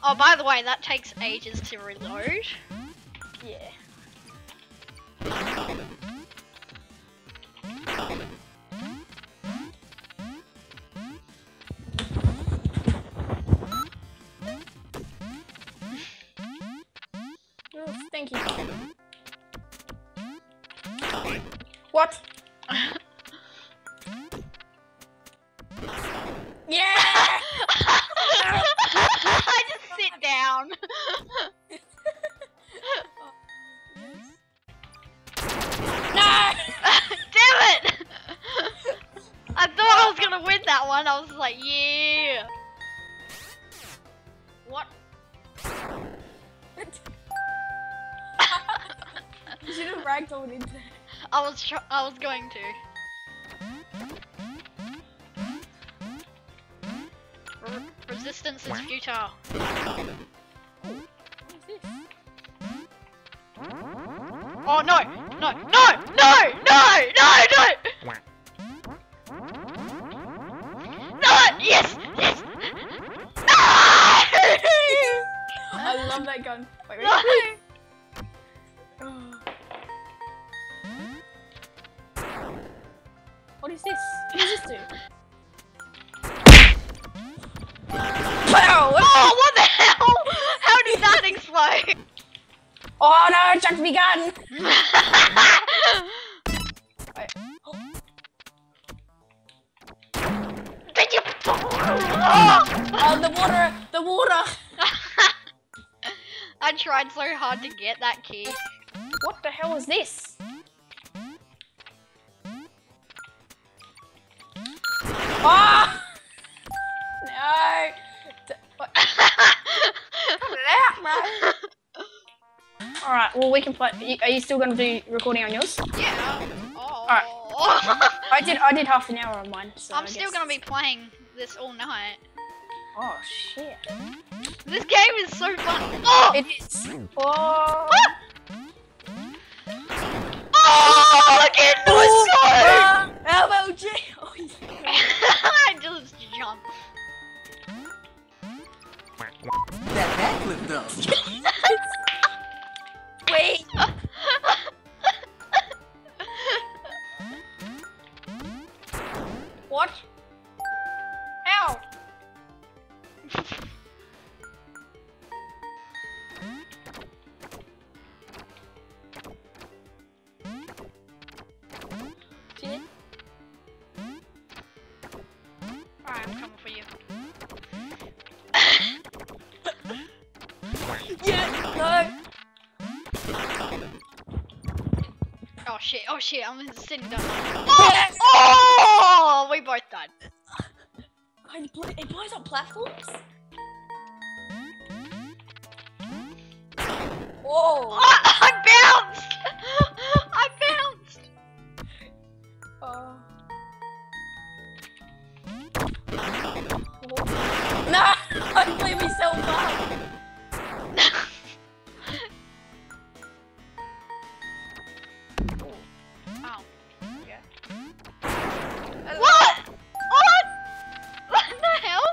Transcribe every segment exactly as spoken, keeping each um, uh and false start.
Oh, by the way, that takes ages to reload. Yeah. Oh, thank you. What? Yeah! I just sit down. No! Damn it! I thought I was gonna win that one. I was like, yeah. What? You should have ragdolled into it. I was tr I was going to. Re resistance is futile. Oh no! No! No! No! No! No! No! No! Yes! Yes! No! I love that gun. Wait, wait. No! What is this? What does this do? Pow! Oh, what the hell? How did that explode? Oh no, chuck me gun! Wait. Did you? Oh! Oh, the water! The water! I tried so hard to get that key. What the hell is this? Ah! No! What? Cut it out, bro! Alright, well we can play. Are you still gonna do recording on yours? Yeah. Oh. Alright. I did I did half an hour on mine, so I'm I still guess- gonna be playing this all night. Oh shit. This game is so fun. Oh! It is. Oh! Oh! Again, no, it's Uh, elbow G! Oh, yeah. I just jumped. That backflip though. Wait! What? How? Shit. Alright, I'm coming for you. Yeah! Oh shit, oh shit, I'm sitting down. No! Oh! Yes! Oh! We both died. God, it blo- it blows up platforms? Whoa! Oh, I bounced! I bounced! Oh. No! I blew myself up! Oh. Yeah. What? What? What the hell?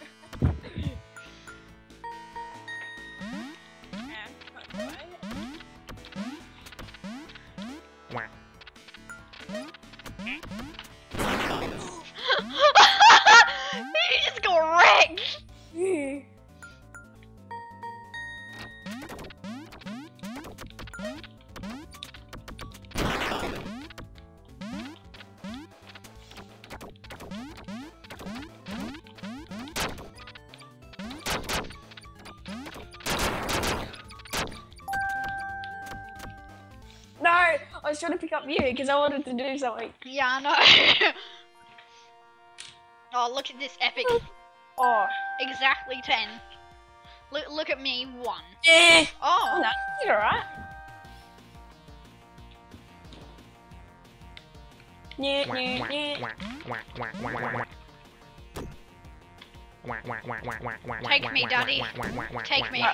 You just got wrecked! No! I was trying to pick up you because I wanted to do something. Yeah, I know. Oh, look at this epic. Oh. Exactly ten. Look, look at me, one. Yeah! Oh Oh, no, you're alright. Yeah, yeah, yeah. Take me, Daddy. Take me.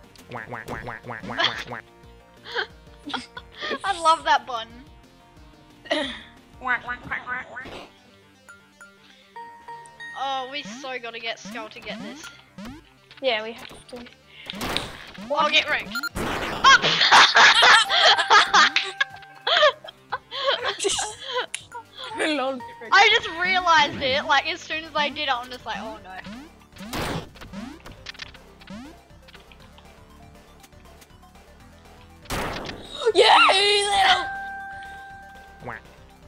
I love that button. Whack, whack, whack, whack, whack. Oh, we so gotta get Skull to get this. Yeah, we have to. I'll get wrecked. Lol. I just realized it, like as soon as I did it, I'm just like, oh no. Yeah, little. What?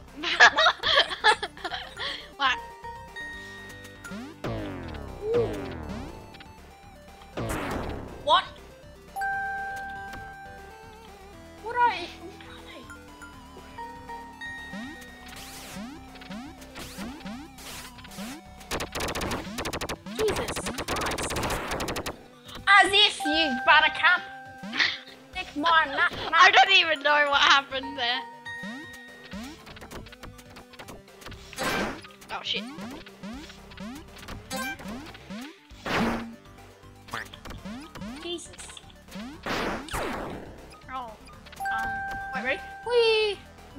What? What are you? Jesus Christ. As if you buttercup. Nick my nut. I don't even know what happened there. Oh shit. Jesus. Oh. Um, Wait, ready? Whee!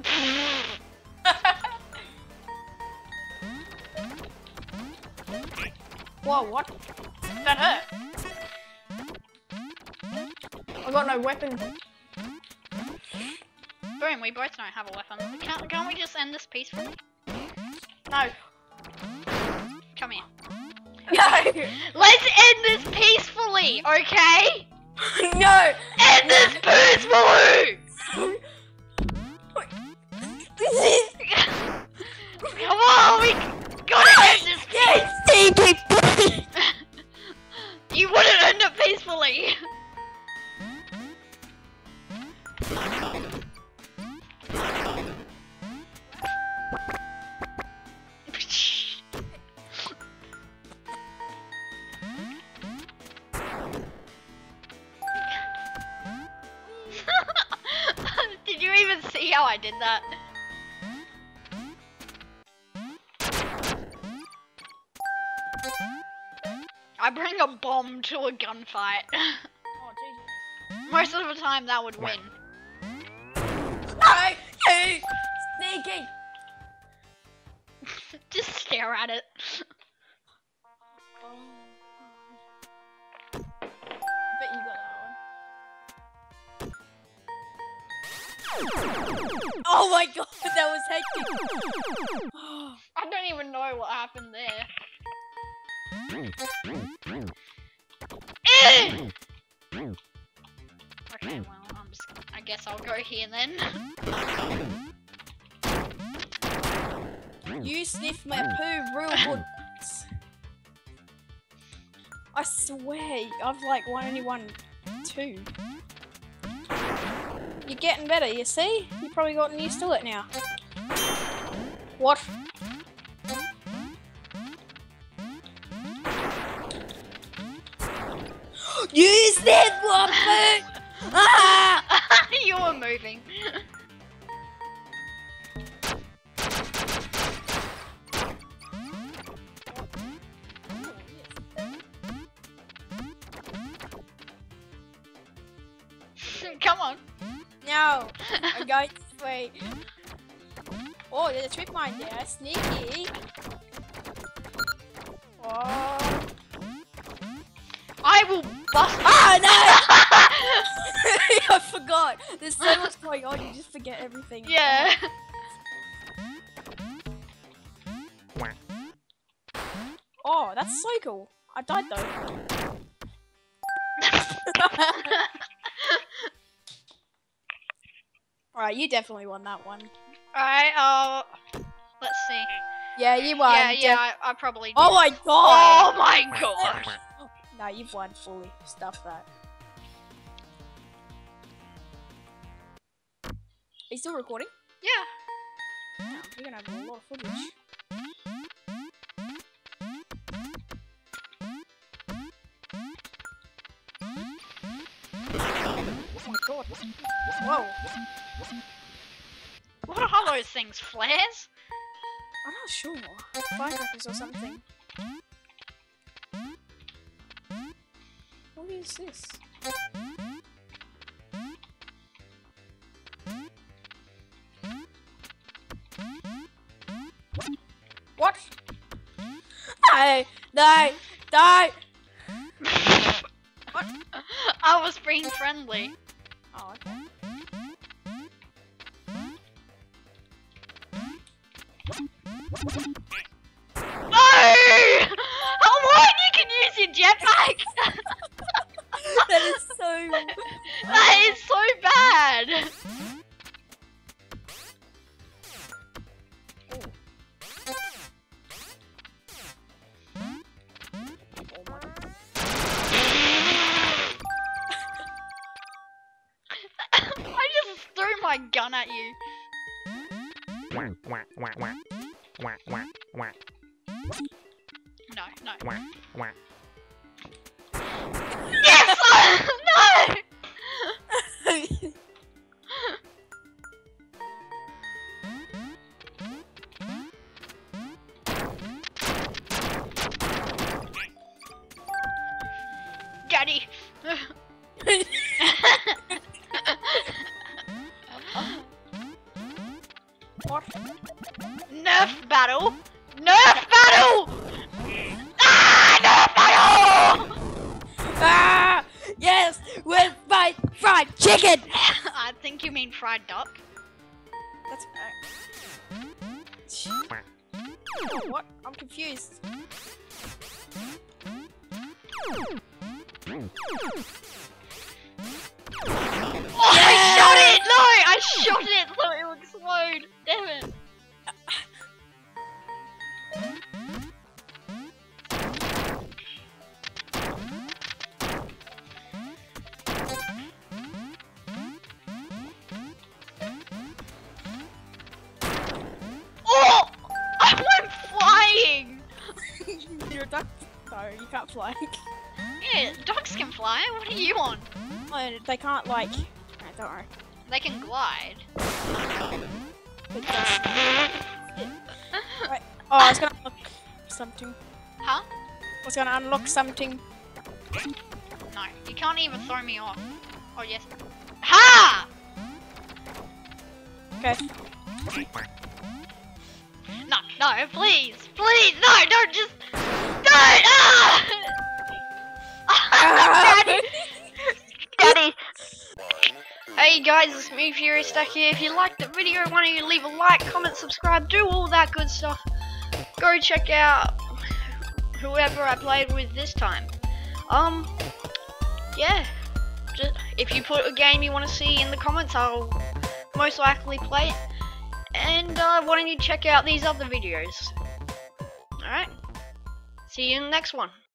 Whoa, what? That hurt. I got no weapon. boom, we both don't have a weapon. Can't, can't we just end this peacefully? No. Come here. No! Let's end this peacefully, okay? No! End this peacefully! Come on, we gotta end this peacefully! You wouldn't end it peacefully! Did you even see how I did that? I bring a bomb to a gunfight. Oh, Most of the time that would win. no! You! Sneaky! Just stare at it. I bet you got that one. Oh my god, that was hectic! I don't even know what happened there. Eh! Okay, well, I'm just, I guess I'll go here then. You sniff my poo real good. I swear, I've like one only won two. You're getting better, you see? You've probably gotten used to it now. What? You sniff my poo! Ah! You were moving. Come on. No, I'm going this way. Oh, there's a trip mine there. Sneaky. Oh. I will bust. Ah, no! I forgot. There's so much going on, you just forget everything. Yeah. Oh, that's so cool. I died though. Alright, you definitely won that one. Alright, uh, let's see. Yeah, you won. yeah, yeah, def- I, I probably did. Oh my god! Oh my gosh. No, you've won fully. Stuff that. Are you still recording? Yeah. Yeah, you're gonna have a lot of footage. Oh my god. Whoa. What are those things? Flares? I'm not sure. Firecrackers or something. What is this? No! No! What? I was being friendly. Oh, okay. No! Come on, you can use your jetpack! That is so... That is so bad! I just threw my gun at you. No, no. Yes! No! Daddy! What? Nerf battle! Nerf battle! Ah! Nerf battle! Ah! Yes! With my fried chicken! I think you mean fried duck. That's right. What? I'm confused. Oh, I shot it! No! I shot it so it would explode! Damn it! Oh! I went flying! You're a duck. Sorry, you can't fly. Yeah, ducks can fly. What are you on? Oh, they can't like. Alright, don't worry. They can glide. But that's- Right. Oh, I was gonna unlock something. Huh? I was gonna unlock something. No, you can't even throw me off. Oh yes. Ha! Okay. No, no, please, please, no, don't just, don't, ah! Daddy, Daddy. Hey guys, it's me, Furious Stack here. If you liked the video, why don't you leave a like, comment, subscribe, do all that good stuff. Go check out whoever I played with this time. Um, yeah. Just, if you put a game you want to see in the comments, I'll most likely play it. And uh, why don't you check out these other videos? Alright. See you in the next one.